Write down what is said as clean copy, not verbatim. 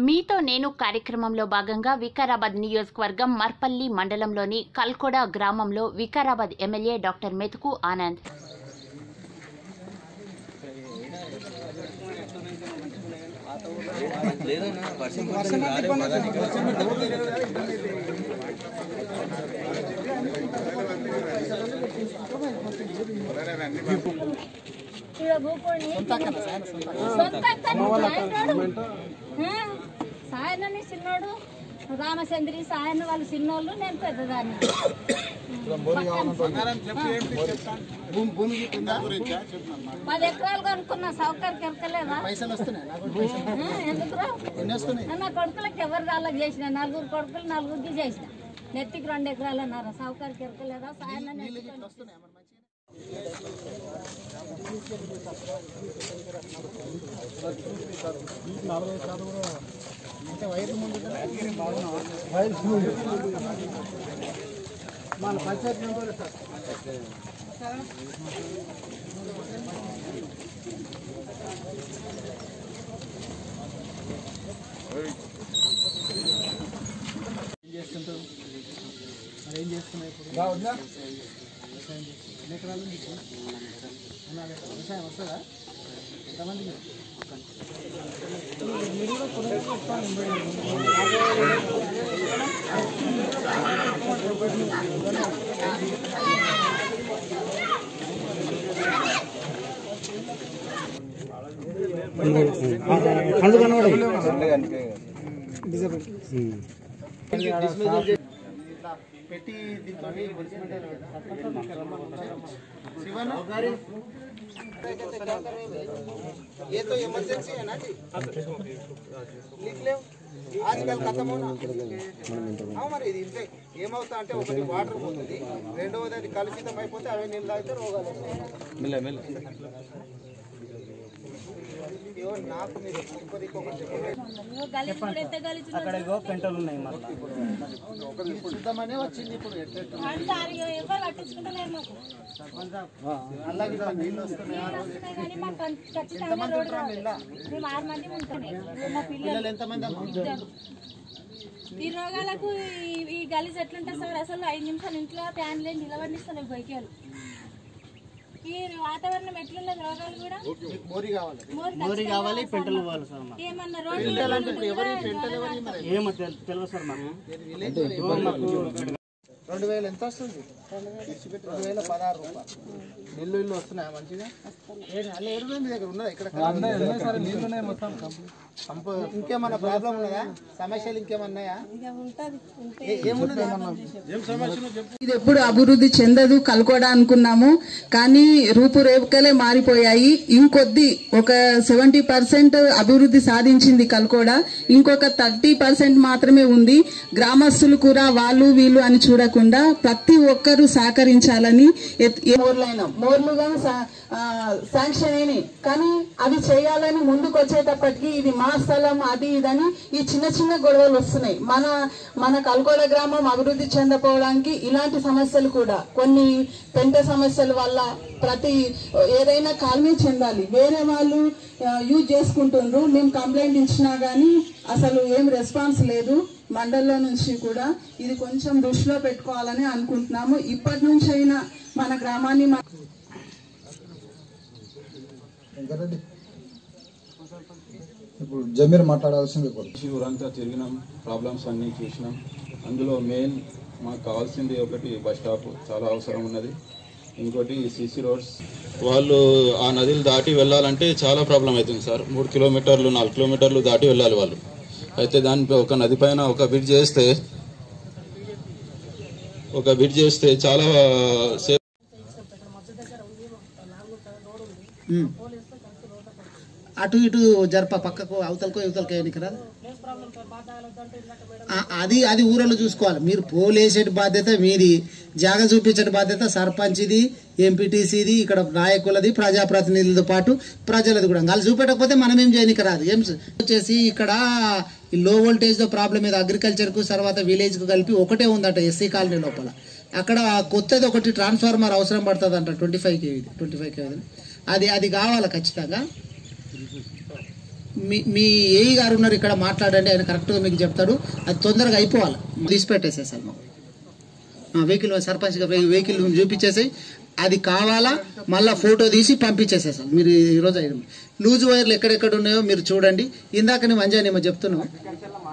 మీతో నేను కార్యక్రమంలో భాగంగా వికారాబాద్ నియోజకవర్గం మర్పల్లి మండలంలోని కల్కొడ గ్రామంలో వికారాబాద్ ఎమ్మెల్యే డాక్టర్ మెతుకు ఆనంద్ సాయనని చిన్నోడు రామచంద్రి సాయన్న వాళ్ళు చిన్నోళ్ళు నేను పెద్దదాన్ని 10 ఎకరాలు కొనుక్కున్నా సౌకర్యం కెరకలేదా ఎందుకు నా కొడుకులకు ఎవరు రాళ్ళకి చేసిన 4 కొడుకులు 4కి చేసిన నెత్తికి 2 ఎకరాలు అన్నారు సౌకర్యం కెరకలేదా సాయన్న మన పంచాయతీ మెంబర్ ఏం చేస్తుంటారు మరి ఏం చేస్తున్నాయి ఇప్పుడు బాగుందా ఎన్ని ఎకరాలు ఉంది వ్యవసాయం వస్తుందా ఎంతమంది మీరు కూడా కొద్దిగా చెప్పాలి పెట్టి దీంతో ये तो इमरजेंसी है ना जी लिख ले आजकल खत्म होना మరి ఇది ఇంతే ఏమవుతా అంటే ఒకటి వాటర్ పోతుంది రెండవది అది కలుషితం అయిపోతే అవే నీళ్ళు తాగితే రోగాలు నాకు మీరు అక్కడ పెంటలు ఉన్నాయి శుద్ధమనే వచ్చింది ఇప్పుడు అలాగే నీళ్ళు పిల్లలు ఎంతమంది ఈ రోగాలకు ఈ గలీజ్ ఎట్లుంటుంది సార్ అసలు 5 నిమిషాలు ఇంట్లో ఫ్యాన్ లేని నిలబడిస్తాను బయకేలు ఈ వాతావరణం ఎట్లున్నది రోగాలు కూడా మోరీ కావాలి పెంటలు కావాలి సార్ ఏమన్నా ఏమో తెలియదు సార్ మాకు 2000 ఎంత వస్తుంది 2016 రూపాయలు నీళ్ళు ఇల్లు వస్తున్నాయా మంచిగా మీ దగ్గర ఉన్నదా ఇక్కడ ఇంకేమన్నా ప్రాబ్లం ఉన్నదా సమస్యలు ఇంకేమన్నాయా ఇది ఎప్పుడు అభివృద్ధి చెందదు కల్కొడ అనుకున్నాము కానీ రూపురేఖలే మారిపోయాయి ఇంకొద్ది ఒక 70% అభివృద్ధి సాధించింది కల్కొడ ఇంకొక 30% మాత్రమే ఉంది గ్రామస్తులు కూడా వాళ్ళు వీళ్ళు అని చూడకుండా ప్రతి ఒక్కరూ సహకరించాలని మోర్లుగా శాంక్షన్ అయినాయి కానీ అవి చేయాలని ముందుకు వచ్చేటప్పటికి ఇది మా స్థలం అది ఇదని ఈ చిన్న చిన్న గొడవలు వస్తున్నాయి మన కల్కొడ గ్రామం అభివృద్ధి చెందపోవడానికి ఇలాంటి సమస్యలు కూడా కొన్ని పెంట సమస్యల వల్ల ఏదైనా కాలనీ చెందాలి వేరే వాళ్ళు యూజ్ చేసుకుంటుండ్రు మేము కంప్లైంట్ ఇచ్చినా గానీ అసలు ఏం రెస్పాన్స్ లేదు మండలంలో నుంచి కూడా ఇది కొంచెం దృష్టిలో పెట్టుకోవాలని అనుకుంటున్నాము ఇప్పటి నుంచి అయినా మన గ్రామాన్ని ఇప్పుడు జమీర్ మాట్లాడాల్సింది ఊరంతా తిరిగినాం ప్రాబ్లమ్స్ అన్నీ చూసినాం అందులో మెయిన్ మాకు కావాల్సింది ఒకటి బస్ స్టాప్ చాలా అవసరం ఉన్నది ఇంకోటి సీసీ రోడ్స్ వాళ్ళు ఆ నదిలు దాటి వెళ్ళాలంటే చాలా ప్రాబ్లం అవుతుంది సార్ 3 కిలోమీటర్లు 4 కిలోమీటర్లు దాటి వెళ్ళాలి వాళ్ళు అయితే దాని ఒక నది పైన ఒక బ్రిడ్జ్ చేస్తే చాలా సేఫ్ అటు ఇటు జరప పక్కకు అవతలకో ఇవతలకో వేయనికి రాదు అది ఊరలో చూసుకోవాలి మీరు పోలేసే బాధ్యత మీది జాగా చూపించే బాధ్యత సర్పంచ్ది ఎంపీటీసీది ఇక్కడ నాయకులది ప్రజాప్రతినిధులతో పాటు ప్రజలది కూడా వాళ్ళు చూపెట్టకపోతే మనం ఏం చేయనికి రాదు ఏం వచ్చేసి ఇక్కడ లో వోల్టేజ్ తో ప్రాబ్లం మీద అగ్రికల్చర్ కు తర్వాత విలేజ్ కు కలిపి ఒకటే ఉందట ఎస్సీ కాలనీ లోపల అక్కడ కొత్తది ఒకటి ట్రాన్స్ఫార్మర్ అవసరం పడుతుంది అంట 25 kV అది కావాలి ఖచ్చితంగా మీ ఏఈ గారు ఉన్నారు ఇక్కడ, మాట్లాడండి, ఆయన కరెక్ట్గా మీకు చెప్తాడు. అది తొందరగా అయిపోవాలి. తీసి పెట్టేసేసారు మాకు వెహికల్, సర్పంచ్ వెహికల్ చూపించేసి అది కావాలా మళ్ళీ ఫోటో తీసి పంపించేసేసారు. మీరు ఈరోజు లూజ్ వైర్లు ఎక్కడెక్కడ ఉన్నాయో మీరు చూడండి. ఇందాక నేను అంజానేమో చెప్తున్నావు